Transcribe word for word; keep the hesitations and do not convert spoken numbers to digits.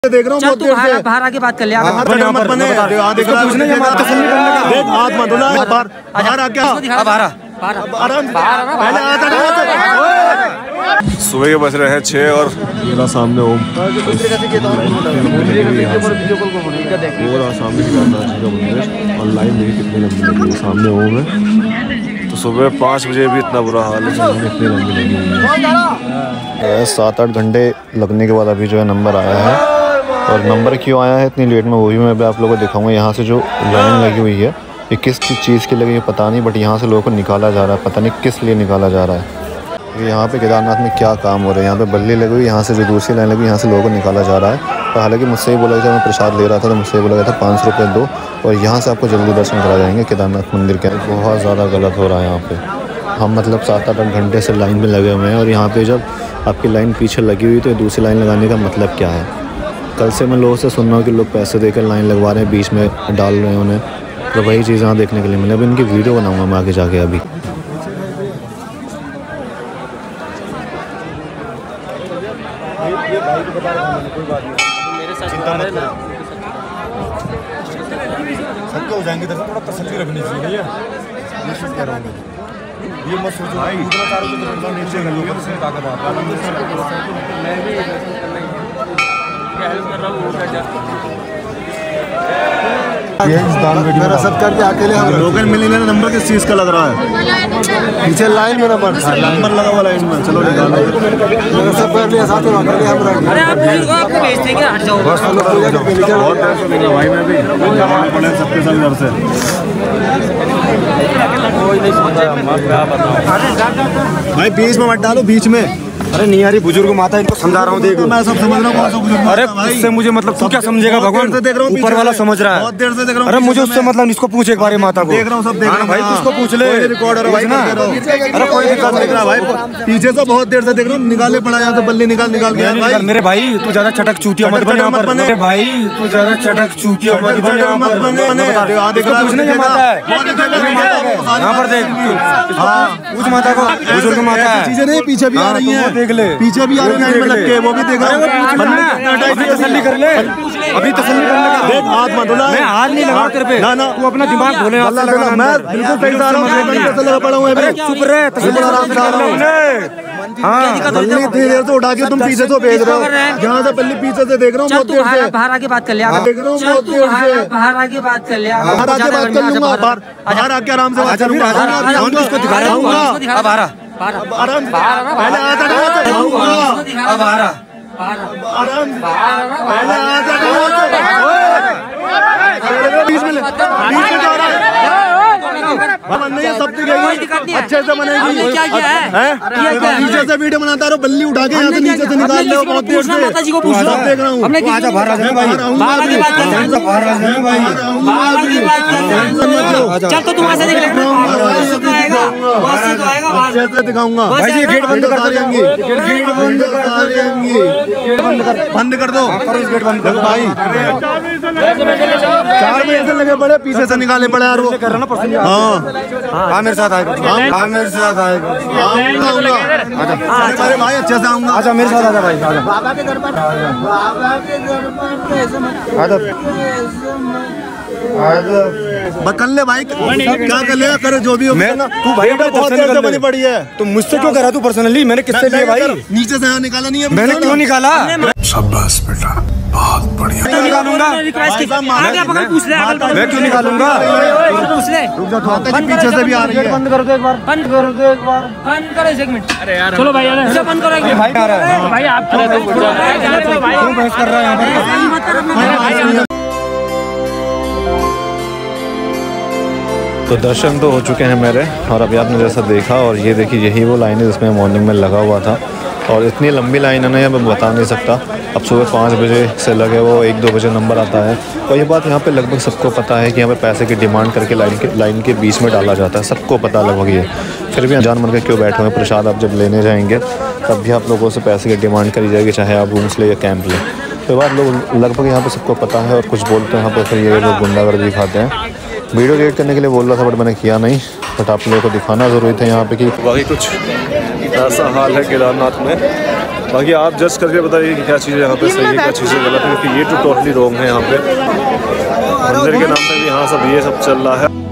देख रहा हूँ बहुत देर से। बाहर आके बात कर लिया। हाथ मत धुला, बाहर आके सुबह के बज रहे हैं छः और मेरा सामने ओम पूरा सामने और लाइन देखिए कितनी लंबी लगी है। सामने ओम है तो सुबह पाँच बजे भी इतना बुरा हाल है, इतनी लंबी लगी हुई है। सात आठ घंटे लगने के बाद अभी जो है नंबर आया है, और नंबर क्यों आया है इतनी लेट में वो भी मैं आपको लोगों को दिखाऊंगा। यहाँ से जो लाइन लगी हुई है ये किस चीज़ की लगी है पता नहीं, बट यहाँ से लोगों को निकाला जा रहा है, पता नहीं किस लिए निकाला जा रहा है। यहाँ पे केदारनाथ में क्या काम हो रहा है, यहाँ पे बल्ली लगी हुई, यहाँ से जो दूसरी लाइन लगी यहाँ से लोगों को निकाला जा रहा है। तो हालांकि मुझसे ही बोला गया था, मैं प्रसाद ले रहा था तो मुझसे ही बोला गया था पाँच सौ रुपये दो और यहाँ से आपको जल्दी दर्शन करा जाएंगे केदारनाथ मंदिर के। बहुत ज़्यादा गलत हो रहा है यहाँ पे। हम मतलब सात आठ आठ घंटे से लाइन में लगे हुए हैं और यहाँ पर जब आपकी लाइन पीछे लगी हुई तो दूसरी लाइन लगाने का मतलब क्या है। कल से मैं लोगों से सुन रहा हूँ कि लोग पैसे देकर लाइन लगवा रहे हैं, बीच में डाल रहे हैं उन्हें, तो वही चीज़ यहाँ देखने के लिए मिले। अब इनकी वीडियो बनाऊँगा मैं आगे जाके। अभी सबको हो जाएंगे, थोड़ा तसल्ली रखनी चाहिए भैया, ये चीज़ कह रहा हूँ मैं। ये मत सोचो भाई इतना सारा तो नीचे कर लो, उससे ताकत आता है। मैं भी हेल्प कर रहा हूँ। मेरा सब करके अकेले हम लोकल मिली ना। नंबर किस चीज़ का लग रहा है? पीछे लाइन में नंबर नंबर लगा हुआ लाइन में। चलो निकालो, सब कर लिया साथ में कर लिया हम। अरे आप आपको भेज देंगे, हट जाओ बहुत पैसे लेंगे भाई, मैं भी पड़े सबके सब घर से। कोई नहीं समझा भाई, बीच में मत डालो, बीच में। अरे नहीं यार, बुजुर्ग माता इनको समझा रहा हूँ, देख मैं सब समझ रहा हूँ। अरे इससे मुझे मतलब तू क्या समझेगा, भगवान ऊपर वाला समझ रहा है। बहुत देर से देख रहा हूँ। अरे मुझे उससे मतलब इसको पूछ एक बार माता को। देख रहा हूँ, सब देख रहा हूँ भाई, उसको पूछ ले रिकॉर्डर भाई ना। अरे कोई दिक्कत देख रहा भाई, पीछे से बहुत देर से देख रहा हूँ। निकाले पड़ा यहाँ से बल्ली निकाल निकाल के। मेरे भाई तू ज्यादा चटक चूतिया मत बन यहाँ पर। मेरे भाई तू ज्यादा चटक चूतिया मत बन यहाँ पर। पूछने की माता है यहाँ पर, देख पूछ माता को, बुजुर्ग माता है। चीजें नहीं पीछे भी आ रही है, देख ले पीछे भी आ रही है के, वो भी देखा। अभी तसल्ली कर ले, अभी तसल्ली कर ले। देख हाथ मत धुला, मैं हाथ नहीं लगा तेरे पे। ना ना तू अपना दिमाग धोले। मैं बिल्कुल सही जा रहा हूँ, लगा पड़ा हूँ। चुप रहे, तसल्ली आराम से कर ले। हाँ बल्ली इतनी देर से उठा के तुम पीछे से भेज रहे हो। यहाँ से बल्ली पीछे से देख रहा हूँ बहुत देर से। बाहर आके बात कर लिया। देख रहा हूँ बहुत देर से। बाहर आके बात कर लिया। बाहर आके बात कर लूंगा, बाहर आके आराम से बात करूंगा। अब आ रहा आराम से पहले आता था, अब आ रहा आराम से पहले आता था। बीच में बीच में जा रहा है, नहीं है सब दिखेगी, अच्छे से बनेगी। क्या किया है? नीचे से वीडियो बनाता रहो, बल्ली उठा के यहाँ से नीचे से निकाल लो बहुत देर से। माता जी को पूछ लो, देख रहा हूँ। आजा बाहर आ जाए भाई, चल तो तुम ऐसे दिख रहे हो, दिखाऊंगा भाई। ये गेट बंद कर देंगे, गेट बंद कर देंगे, बंद कर दो गेट बंद कर भाई। चार बजे से लगे पड़े, पीछे से निकाले पड़े यार वो कर रहा ना। हाँ हाँ मेरे साथ आएगा, हाँ मेरे साथ आएगा। अरे भाई अच्छे से आऊंगा। आजा मेरे साथ, आजा भाई, आजा बाबा के घर पर, बाबा के घर पर कर ले भाई, क्या कर ले, करे जो भी हो। मैं तू भाई बहुत देर से बनी पड़ी है। तो मुझसे क्यों करा तू पर्सनली? मैंने किससे लिया भाई? नीचे से यहाँ निकाला नहीं है। मैंने क्यों निकाला? शाबाश बेटा, बहुत बढ़िया। मैं निकालूंगा, मैं क्यों निकालूंगा? पीछे से भी आ रही है। बंद कर दो एक बार, बंद कर दो एक बार, बंद करो एक मिनट। अरे यार चलो भाई, बंद करो भाई। आ रहा है भाई, आप क्यों बहस कर रहा है यहाँ पर? तो दर्शन तो हो चुके हैं मेरे, और अभी आपने जैसा देखा, और ये देखिए यही वो लाइन है जिसमें मॉर्निंग में लगा हुआ था। और इतनी लंबी लाइन है ना, मैं बता नहीं सकता। अब सुबह पाँच बजे से लगे वो एक दो बजे नंबर आता है। और ये बात यहाँ पे लगभग सबको पता है कि यहाँ पे पैसे की डिमांड करके लाइन के लाइन के बीच में डाला जाता है, सबको पता लगभग ये। फिर भी जान मन के क्यों बैठे हुए? प्रसाद आप जब लेने जाएंगे तब भी आप लोगों से पैसे की डिमांड करी जाएगी, चाहे आप रूम्स ले या कैंप ले। तो बात लोग लगभग यहाँ पर सबको पता है, और कुछ बोलते हैं यहाँ पर, फिर ये लोग गुंडागर्दी दिखाते हैं। वीडियो एडिट करने के लिए बोल रहा था बट मैंने किया नहीं, बट आप लोगों को दिखाना ज़रूरी था यहाँ पे कि बाकी कुछ ऐसा हाल है केदारनाथ में। बाकी आप जज करके बताइए कि क्या चीज़ें यहाँ पे सही है, क्या चीज़ें गलत है, क्योंकि ये तो टोटली रॉन्ग है। यहाँ पे मंदिर के नाम पे भी यहाँ सब ये सब चल रहा है।